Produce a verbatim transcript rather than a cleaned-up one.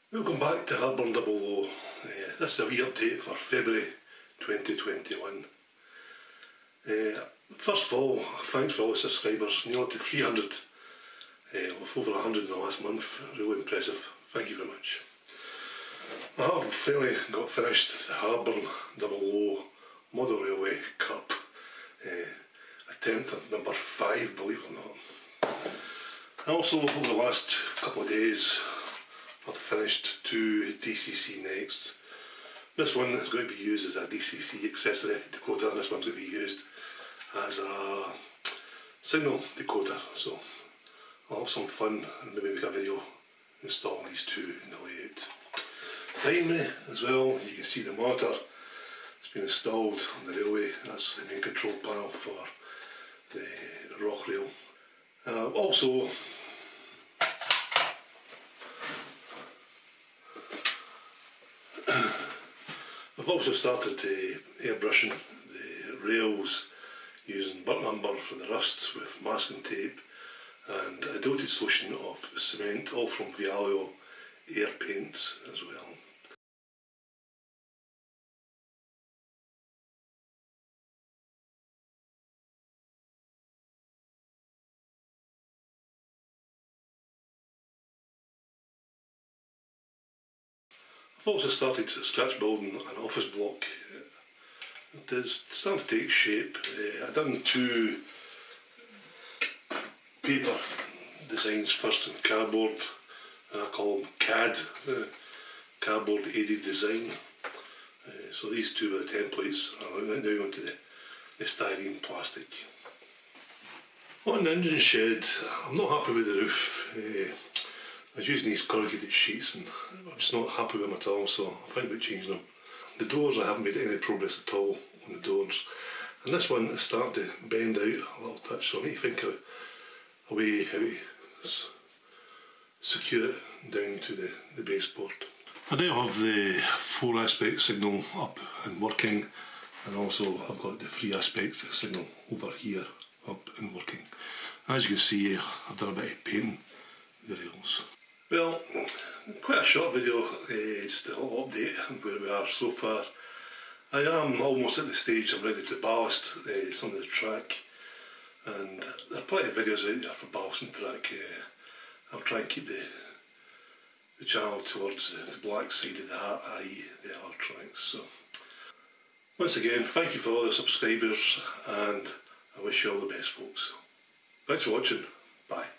Welcome back to Harburn O O. Uh, this is a wee update for February twenty twenty-one. Uh, first of all, thanks for all the subscribers, nearly up to three hundred, uh, with over one hundred in the last month, really impressive, thank you very much. I have finally got finished the Harburn O O Model Railway Cup, uh, attempt at number five, believe it or not. I also, over the last couple of days, I've finished two D C C next. This one is going to be used as a D C C accessory decoder, and this one's going to be used as a signal decoder. So I'll have some fun and maybe make a video installing these two in the layout. Behind me as well, you can see the monitor. It's been installed on the railway. That's the main control panel for the rock rail. Uh, also, I've also started uh, airbrushing the rails using burnt umber for the rust with masking tape and a diluted solution of cement, all from Vialio air paints as well. I've also started scratch building an office block. It is starting to take shape. Uh, I've done two paper designs first in cardboard, and I call them C A D, uh, cardboard aided design. Uh, so these two are the templates. I'm now going to the, the styrene plastic. On the engine shed, I'm not happy with the roof. Uh, I was using these corrugated sheets and I'm just not happy with them at all, so I'm thinking about changing them. The doors, I haven't made any progress at all on the doors, and this one is starting to bend out a little touch, so I need to think of a way how to secure it down to the, the baseboard. I now have the four aspect signal up and working, and also I've got the three aspect signal over here up and working. As you can see, I've done a bit of painting the rails. Well, quite a short video, uh, just a little update on where we are so far. I am almost at the stage I'm ready to ballast uh, some of the track, and there are plenty of videos out there for ballasting track. Uh, I'll try and keep the, the channel towards the, the black side of the heart, that is the R tracks. So, once again, thank you for all the subscribers, and I wish you all the best, folks. Thanks for watching, bye.